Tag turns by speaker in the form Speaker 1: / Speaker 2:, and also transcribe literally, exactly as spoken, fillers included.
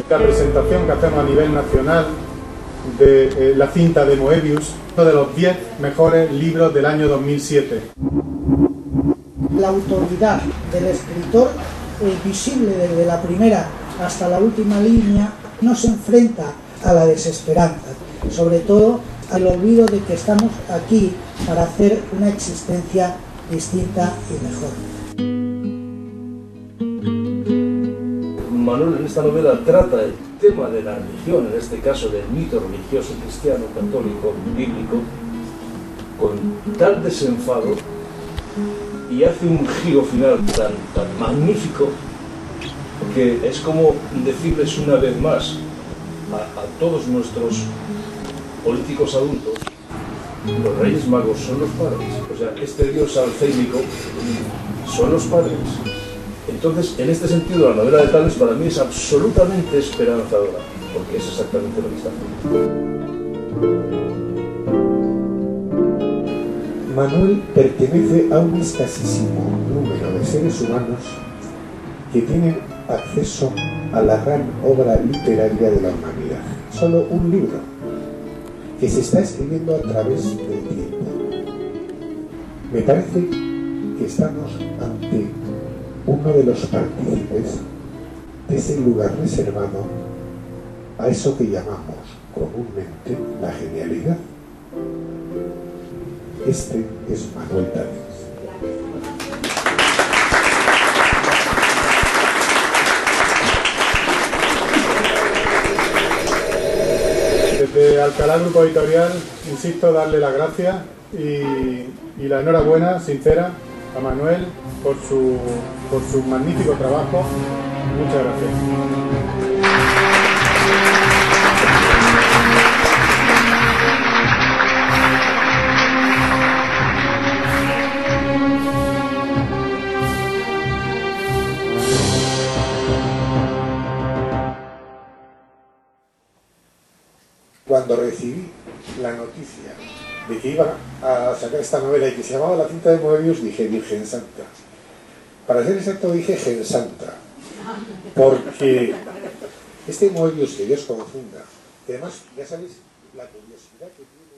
Speaker 1: La presentación que hacemos a nivel nacional de eh, la cinta de Moebius, uno de los diez mejores libros del año dos mil siete.
Speaker 2: La autoridad del escritor es visible desde la primera hasta la última línea, no se enfrenta a la desesperanza, sobre todo al olvido de que estamos aquí para hacer una existencia distinta y mejor.
Speaker 3: Manuel en esta novela trata el tema de la religión, en este caso del mito religioso cristiano, católico, bíblico, con tal desenfado y hace un giro final tan, tan magnífico que es como decirles una vez más a, a todos nuestros políticos adultos: los Reyes Magos son los padres, o sea, este Dios alcémico son los padres. Entonces, en este sentido, la novela de Tales para mí es absolutamente esperanzadora, porque es exactamente lo que está haciendo.
Speaker 4: Manuel pertenece a un escasísimo número de seres humanos que tienen acceso a la gran obra literaria de la humanidad. Solo un libro que se está escribiendo a través del tiempo. Me parece que estamos ante uno de los partícipes de ese lugar reservado a eso que llamamos comúnmente la genialidad. Este es Manuel Tales.
Speaker 1: Desde Alcalá Grupo Editorial, insisto, darle las gracias y, y la enhorabuena sincera a Manuel por su, por su magnífico trabajo. Muchas gracias.
Speaker 4: Cuando recibí la noticia de que iba a sacar esta novela y que se llamaba La cinta de Moebius, dije Virgen Santa. Para ser exacto, dije Gen Santa, porque este Moebius que Dios confunda, que además, ya sabéis, la curiosidad que tiene